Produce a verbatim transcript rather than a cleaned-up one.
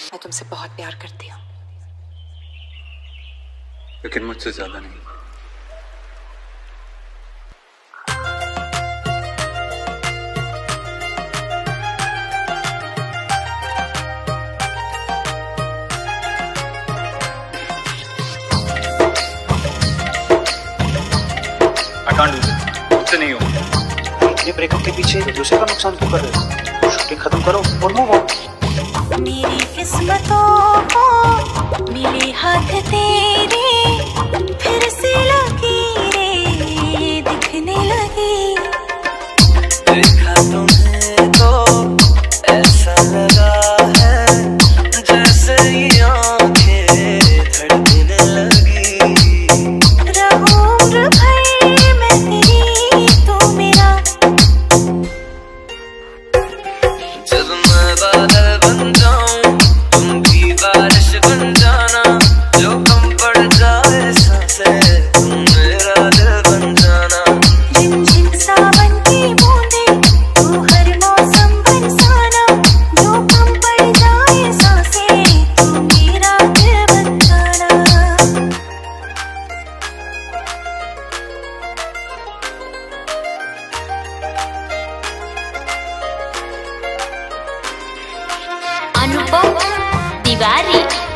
मैं तुमसे बहुत प्यार करती हूँ, लेकिन मुझसे ज्यादा नहीं। I can't do this. मुझसे नहीं होगा। ये ब्रेकअप के पीछे दूसरे का नुकसान क्यों कर रहे हो? शूटिंग खत्म करो और मूव ऑन। मेरी किस्मतों को मिले हाथ तेरे, फिर से लकीरें दिखने लगी। देखा तुम्हें तो ऐसा लगा है जैसे ये आंखें धड़कने लगी। रहूं उम्र भर मैं तेरी, तू मेरा। जब मैं बादल बन जाऊं तुम भी बारिश बन जाना, जो कम पड़ जाए सांसें तुम मेरा दिल बन जाना। झिम झिम सावन की बूंदें तू हर मौसम बरसाना, जो कम पड़ जाए सांसें तू मेरा दिल बन जाना। अनुभव तिवारी।